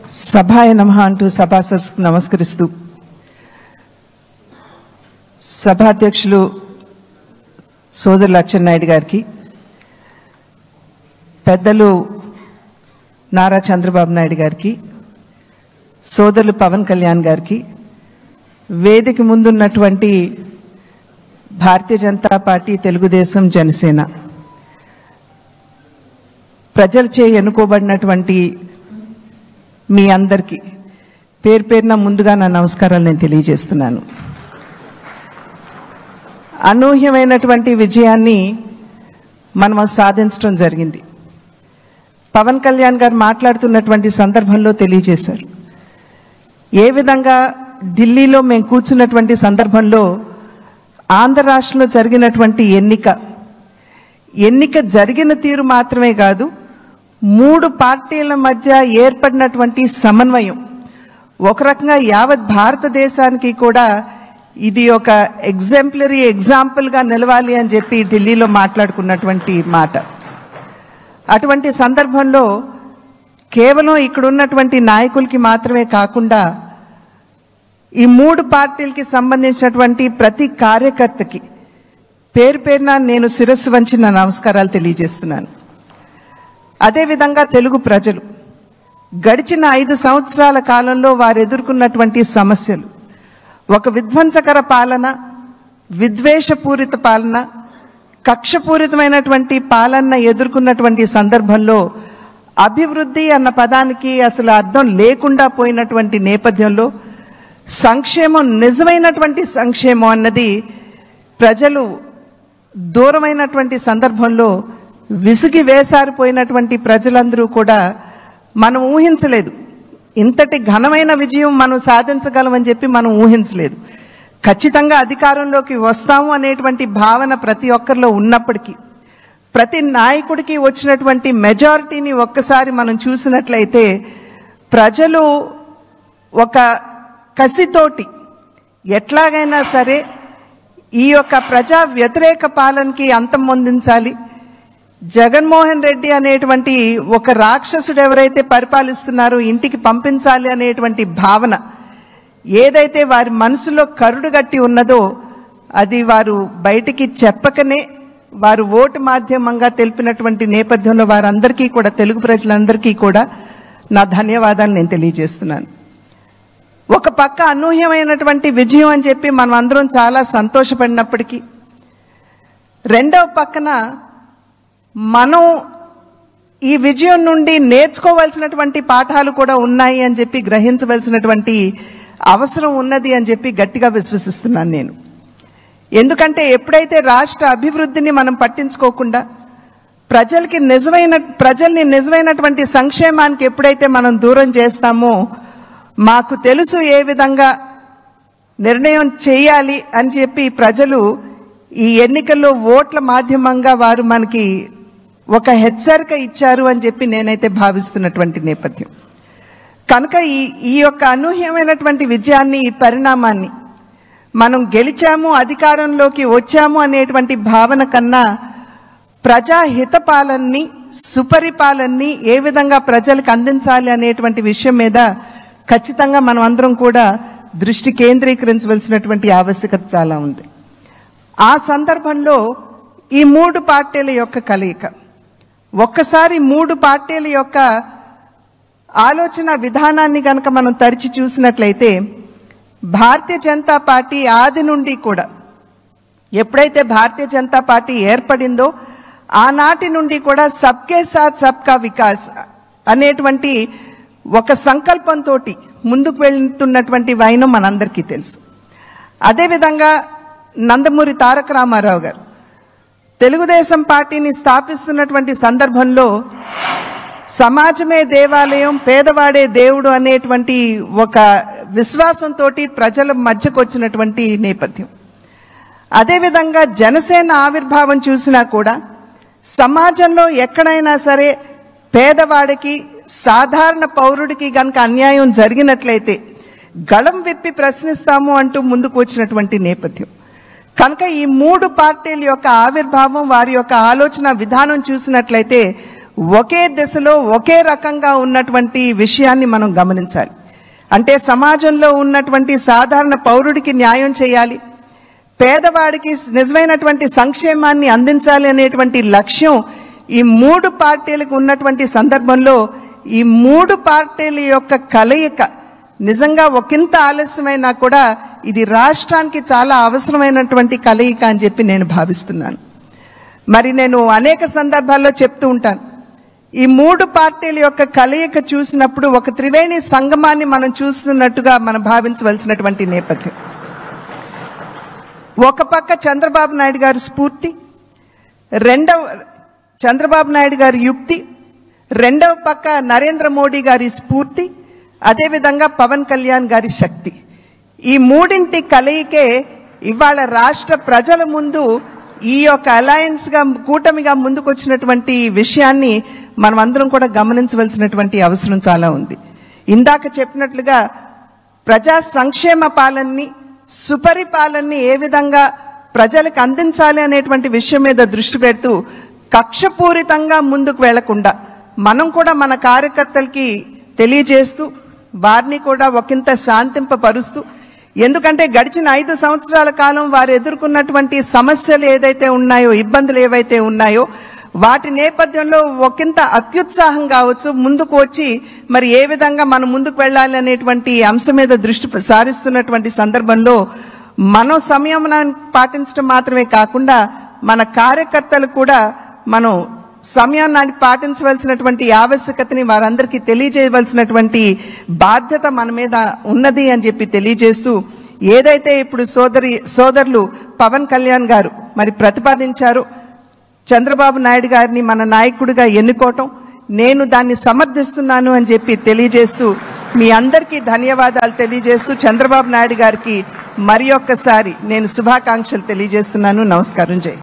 సభాయ నమః అంటూ సభాసదస్సుకు నమస్కరిస్తూ సభాధ్యక్షులు సోదరులు అచ్చెన్నాయుడు గారికి, పెద్దలు నారా చంద్రబాబు నాయుడు గారికి, సోదరులు పవన్ కళ్యాణ్ గారికి, వేదిక ముందున్నటువంటి భారతీయ జనతా పార్టీ, తెలుగుదేశం, జనసేన ప్రజలచే ఎన్నుకోబడినటువంటి మీ అందరికీ పేరు పేరున ముందుగా నా నమస్కారాలు నేను తెలియజేస్తున్నాను. అనూహ్యమైనటువంటి విజయాన్ని మనం సాధించడం జరిగింది. పవన్ కళ్యాణ్ గారు మాట్లాడుతున్నటువంటి సందర్భంలో తెలియజేశారు. ఏ విధంగా ఢిల్లీలో మేము కూర్చున్నటువంటి సందర్భంలో ఆంధ్ర రాష్ట్రంలో జరిగినటువంటి ఎన్నిక జరిగిన తీరు మాత్రమే కాదు, 3 పార్టీల మధ్య ఏర్పడినటువంటి సమన్వయం ఒక రకంగా యావత్ భారతదేశానికి కూడా ఇది ఒక ఎగ్జాంపుల్గా నిలవాలి అని చెప్పి ఢిల్లీలో మాట్లాడుకున్నటువంటి మాట. అటువంటి సందర్భంలో కేవలం ఇక్కడ ఉన్నటువంటి నాయకులకి మాత్రమే కాకుండా ఈ 3 పార్టీలకి సంబంధించినటువంటి ప్రతి కార్యకర్తకి పేరు పేరున నేను శిరస్సు వంచి నా నమస్కారాలు తెలియజేస్తున్నాను. అదేవిధంగా తెలుగు ప్రజలు గడిచిన 5 సంవత్సరాల కాలంలో వారు ఎదుర్కొన్నటువంటి సమస్యలు, ఒక విధ్వంసకర పాలన, విద్వేషపూరిత పాలన, కక్షపూరితమైనటువంటి పాలన ఎదుర్కొన్నటువంటి సందర్భంలో అభివృద్ధి అన్న పదానికి అసలు అర్థం లేకుండా పోయినటువంటి నేపథ్యంలో సంక్షేమం, నిజమైనటువంటి సంక్షేమం అన్నది ప్రజలు దూరమైనటువంటి సందర్భంలో విసిగి వేసారిపోయినటువంటి ప్రజలందరూ కూడా మనం ఊహించలేదు. ఇంతటి ఘనమైన విజయం మనం సాధించగలమని చెప్పి మనం ఊహించలేదు. ఖచ్చితంగా అధికారంలోకి వస్తాము అనేటువంటి భావన ప్రతి ఒక్కరిలో ఉన్నప్పటికీ, ప్రతి నాయకుడికి వచ్చినటువంటి మెజారిటీని ఒక్కసారి మనం చూసినట్లయితే ప్రజలు ఒక కసితోటి ఎట్లాగైనా సరే ఈ యొక్క ప్రజా వ్యతిరేక పాలనకి అంతం పొందించాలి, జగన్మోహన్ రెడ్డి అనేటువంటి ఒక రాక్షసుడు ఎవరైతే పరిపాలిస్తున్నారో ఇంటికి పంపించాలి అనేటువంటి భావన ఏదైతే వారి మనసులో కరుడుగట్టి ఉన్నదో అది వారు బయటికి చెప్పకనే వారు ఓటు మాధ్యమంగా తెలిపినటువంటి నేపథ్యంలో వారందరికీ కూడా, తెలుగు ప్రజలందరికీ కూడా నా ధన్యవాదాలు నేను తెలియజేస్తున్నాను. ఒక పక్క అనూహ్యమైనటువంటి విజయం అని చెప్పి మనం అందరం చాలా సంతోషపడినప్పటికీ, రెండవ పక్కన మనం ఈ విజయం నుండి నేర్చుకోవాల్సినటువంటి పాఠాలు కూడా ఉన్నాయి అని చెప్పి గ్రహించవలసినటువంటి అవసరం ఉన్నది అని చెప్పి గట్టిగా విశ్వసిస్తున్నాను నేను. ఎందుకంటే ఎప్పుడైతే రాష్ట్ర అభివృద్ధిని మనం పట్టించుకోకుండా ప్రజల్ని నిజమైనటువంటి సంక్షేమానికి ఎప్పుడైతే మనం దూరం చేస్తామో, మాకు తెలుసు ఏ విధంగా నిర్ణయం చేయాలి అని చెప్పి ప్రజలు ఈ ఎన్నికల్లో ఓట్ల మాధ్యమంగా వారు మనకి ఒక హెచ్చరిక ఇచ్చారు అని చెప్పి నేనైతే భావిస్తున్నటువంటి నేపథ్యం. కనుక ఈ యొక్క అనూహ్యమైనటువంటి విజయాన్ని, ఈ పరిణామాన్ని మనం గెలిచాము, అధికారంలోకి వచ్చాము అనేటువంటి భావన కన్నా ప్రజాహిత పాలనని, సుపరిపాలనని ఏ విధంగా ప్రజలకు అందించాలి అనేటువంటి విషయం మీద ఖచ్చితంగా మనం అందరం కూడా దృష్టి కేంద్రీకరించవలసినటువంటి ఆవశ్యకత చాలా ఉంది. ఆ సందర్భంలో ఈ 3 పార్టీల యొక్క కలయిక, ఒక్కసారి 3 పార్టీల యొక్క ఆలోచన విధానాన్ని కనుక మనం తరిచి చూసినట్లయితే, భారతీయ జనతా పార్టీ ఆది నుండి కూడా, ఎప్పుడైతే భారతీయ జనతా పార్టీ ఏర్పడిందో ఆనాటి నుండి కూడా సబ్కే సాత్ సబ్కా వికాస్ అనేటువంటి ఒక సంకల్పంతో ముందుకు వెళ్తున్నటువంటి వైనం మనందరికీ తెలుసు. అదేవిధంగా నందమూరి తారక రామారావు గారు తెలుగుదేశం పార్టీని స్థాపిస్తున్నటువంటి సందర్భంలో సమాజమే దేవాలయం, పేదవాడే దేవుడు అనేటువంటి ఒక విశ్వాసంతో ప్రజల మధ్యకు వచ్చినటువంటి నేపథ్యం. అదేవిధంగా జనసేన ఆవిర్భావం చూసినా కూడా సమాజంలో ఎక్కడైనా సరే పేదవాడికి, సాధారణ పౌరుడికి గనక అన్యాయం జరిగినట్లయితే గళం విప్పి ప్రశ్నిస్తాము అంటూ ముందుకు వచ్చినటువంటి నేపథ్యం. కనుక ఈ 3 పార్టీల యొక్క ఆవిర్భావం, వారి యొక్క ఆలోచన విధానం చూసినట్లయితే ఒకే దిశలో ఒకే రకంగా ఉన్నటువంటి విషయాన్ని మనం గమనించాలి. అంటే సమాజంలో ఉన్నటువంటి సాధారణ పౌరుడికి న్యాయం చేయాలి, పేదవాడికి నిజమైనటువంటి సంక్షేమాన్ని అందించాలి అనేటువంటి లక్ష్యం ఈ మూడు పార్టీలకు ఉన్నటువంటి సందర్భంలో ఈ మూడు పార్టీల యొక్క కలయిక నిజంగా ఒకంత ఆలస్యమైనా కూడా ఇది రాష్ట్రానికి చాలా అవసరమైనటువంటి కలయిక అని చెప్పి నేను భావిస్తున్నాను. మరి నేను అనేక సందర్భాల్లో చెప్తూ ఉంటాను, ఈ మూడు పార్టీల యొక్క కలయిక చూసినప్పుడు ఒక త్రివేణి సంగమాన్ని మనం చూస్తున్నట్టుగా మనం భావించవలసినటువంటి నేపథ్యం. ఒక పక్క చంద్రబాబు నాయుడు గారి స్ఫూర్తి, చంద్రబాబు నాయుడు గారి యుక్తి, రెండవ పక్క నరేంద్ర మోడీ గారి స్ఫూర్తి, అదేవిధంగా పవన్ కళ్యాణ్ గారి శక్తి. ఈ మూడింటి కలయికే ఇవాళ రాష్ట్ర ప్రజల ముందు ఈ యొక్క అలయన్స్ గా కూటమిగా ముందుకొచ్చినటువంటి విషయాన్ని మనం అందరం కూడా గమనించవలసినటువంటి అవసరం చాలా ఉంది. ఇందాక చెప్పినట్లుగా ప్రజా సంక్షేమ పాలనని, సుపరిపాలనని ఏ విధంగా ప్రజలకు అందించాలి అనేటువంటి విషయం మీద దృష్టి పెడుతూ కక్షపూరితంగా ముందుకు వెళ్లకుండా మనం కూడా మన కార్యకర్తలకి తెలియజేస్తూ వారిని కూడా ఒకంత శాంతింపపరుస్తూ, ఎందుకంటే గడిచిన 5 సంవత్సరాల కాలం వారు ఎదుర్కొన్నటువంటి సమస్యలు ఏదైతే ఉన్నాయో, ఇబ్బందులు ఏవైతే ఉన్నాయో వాటి నేపథ్యంలో ఒకంత అత్యుత్సాహం కావచ్చు ముందుకు వచ్చి మరి ఏ విధంగా మనం ముందుకు వెళ్ళాలి అనేటువంటి అంశం మీద దృష్టి సారిస్తున్నటువంటి సందర్భంలో మనం సంయమనాన్ని పాటించడం మాత్రమే కాకుండా మన కార్యకర్తలు కూడా మనం సమయాన్ని పాటించవలసినటువంటి ఆవశ్యకతని వారందరికీ తెలియజేయవలసినటువంటి బాధ్యత మన మీద ఉన్నది అని చెప్పి తెలియజేస్తూ, ఏదైతే ఇప్పుడు సోదరులు పవన్ కళ్యాణ్ గారు మరి ప్రతిపాదించారో చంద్రబాబు నాయుడు గారిని మన నాయకుడిగా ఎన్నుకోవటం, నేను దాన్ని సమర్థిస్తున్నాను అని చెప్పి తెలియజేస్తూ మీ అందరికీ ధన్యవాదాలు తెలియజేస్తూ చంద్రబాబు నాయుడు గారికి మరి ఒక్కసారి నేను శుభాకాంక్షలు తెలియజేస్తున్నాను. నమస్కారం. జై.